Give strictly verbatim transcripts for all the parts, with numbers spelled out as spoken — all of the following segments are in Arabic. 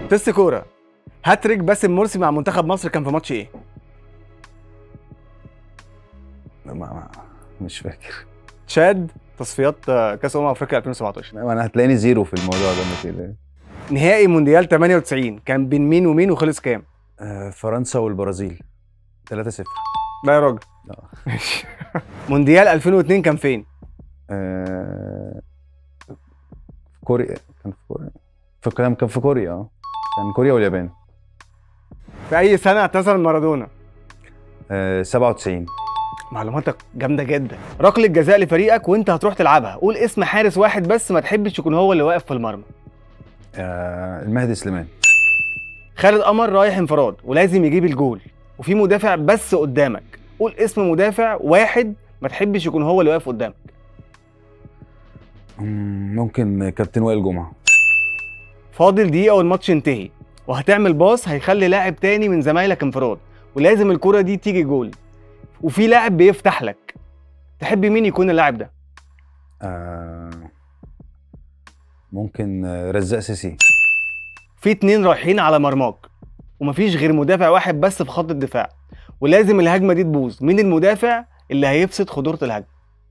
تست كوره، هاتريك باسم مرسي مع منتخب مصر كان في ماتش ايه؟ ما ما مش فاكر. تشاد، تصفيات آه، كاس امم افريقيا ألفين وسبعتاشر. ما انا هتلاقيني زيرو في الموضوع ده، ما تقلقش. نهائي مونديال تمانية وتسعين كان بين مين ومين وخلص كام؟ آه فرنسا والبرازيل ثلاثة صفر. لا يا راجل. اه ماشي. مونديال ألفين واتنين كان فين؟ آه، كوريا. كان في كوريا. في الكلام كان في كوريا. اه كان كوريا واليابان. في اي سنه اعتزل مارادونا؟ آه سبعة وتسعين. معلوماتك جامده جدا. ركله جزاء لفريقك وانت هتروح تلعبها، قول اسم حارس واحد بس ما تحبش يكون هو اللي واقف في المرمى. آه المهدي سليمان. خالد قمر رايح انفراد ولازم يجيب الجول وفي مدافع بس قدامك، قول اسم مدافع واحد ما تحبش يكون هو اللي واقف قدامك. مم، ممكن كابتن وائل جمعة. فاضل دقيقه والماتش ينتهي وهتعمل باص هيخلي لاعب تاني من زمايلك انفراد ولازم الكرة دي تيجي جول وفي لاعب بيفتح لك، تحب مين يكون اللاعب ده؟ آه ممكن آه، رزاق سيسي. في اتنين رايحين على مرماك ومفيش غير مدافع واحد بس في خط الدفاع ولازم الهجمه دي تبوظ، مين المدافع اللي هيفسد خطوره الهجمه؟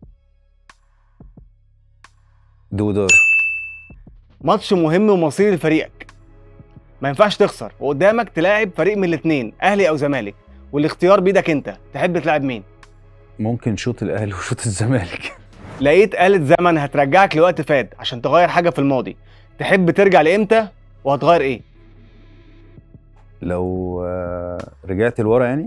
دودار. ماتش مهم ومصيري لفريقك، ما ينفعش تخسر وقدامك تلاعب فريق من الاتنين اهلي او زمالك والاختيار بيدك انت، تحب تلاعب مين؟ ممكن شوط الاهلي وشوط الزمالك. لقيت آلة زمن هترجعك لوقت فات عشان تغير حاجه في الماضي، تحب ترجع لامتى وهتغير ايه؟ لو آه رجعت لورا يعني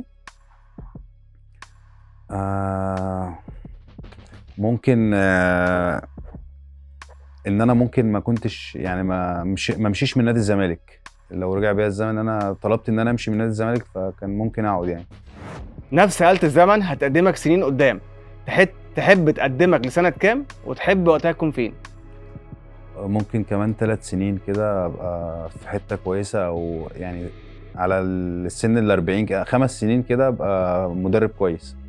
آه ممكن آه ان انا ممكن ما كنتش يعني ما مش ما مشيش من نادي الزمالك. لو رجع بيا الزمن انا طلبت ان انا امشي من نادي الزمالك فكان ممكن اقعد يعني. نفس آلة الزمن هتقدمك سنين قدام، تحب تحب تقدمك لسنة كام وتحب وقتها تكون فين؟ ممكن كمان ثلاث سنين كده ابقى في حته كويسه، او يعني على السن ال أربعين كده، خمس سنين كده ابقى مدرب كويس.